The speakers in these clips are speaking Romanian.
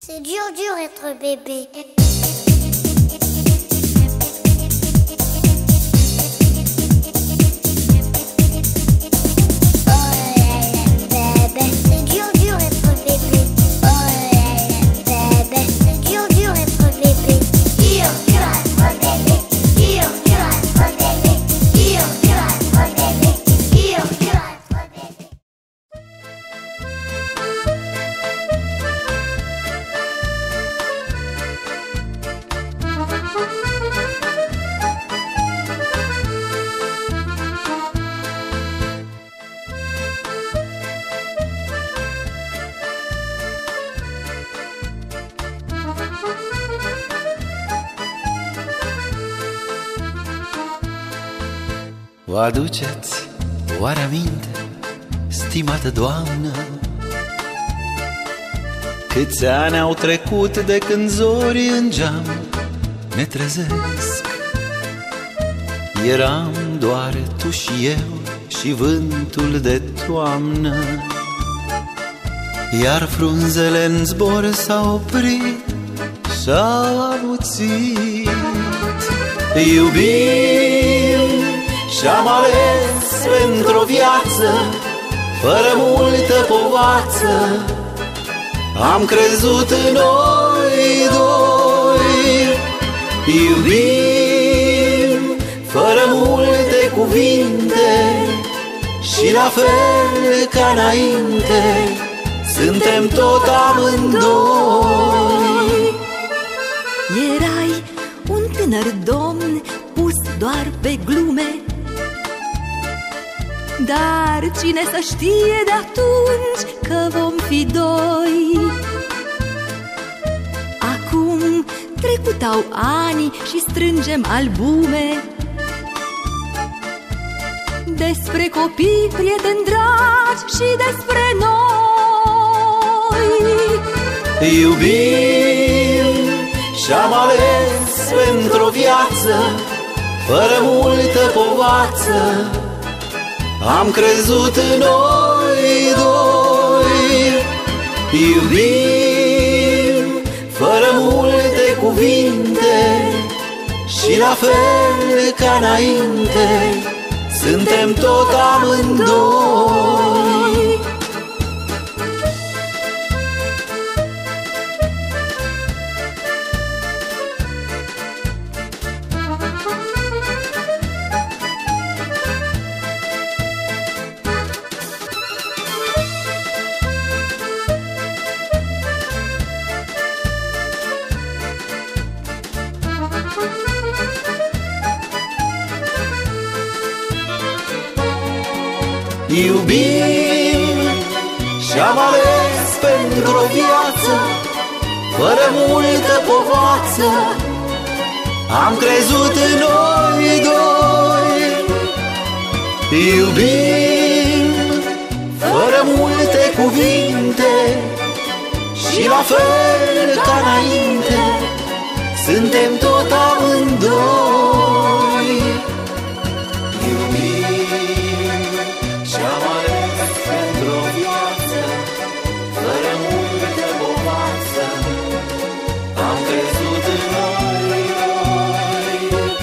C'est dur être bébé. Vă aduceți oare aminte, stimată doamnă, câți ani au trecut de când zorii în geam ne trezesc? Eram doar tu și eu și vântul de toamnă, iar frunzele în zbor s-au oprit și-au amuțit. Iubim și-am ales pentru-o viață fără multă povață, am crezut în noi doi. Iubim fără multe cuvinte și la fel ca înainte suntem tot amândoi. Erai un tânăr domn pus doar pe glume, dar cine să știe de atunci că vom fi doi? Acum trecutau ani și strângem albume despre copii, prieteni dragi și despre noi. Iubim și-am ales pentru-o viață fără multă povață, am crezut în noi doi. Iubim fără multe cuvinte și la fel ca înainte suntem tot amândoi. Iubim și-am ales pentru-o viață fără multă povață, am crezut în noi doi. Iubim fără multe cuvinte și la fel ca înainte suntem tot amândoi. Și-am ales pentru-o viață fără multă povață, am crezut în noi doi.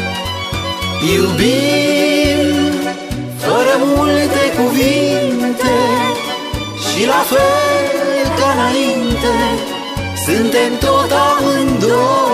Iubim fără multe cuvinte și la fel ca înainte suntem tot amândoi.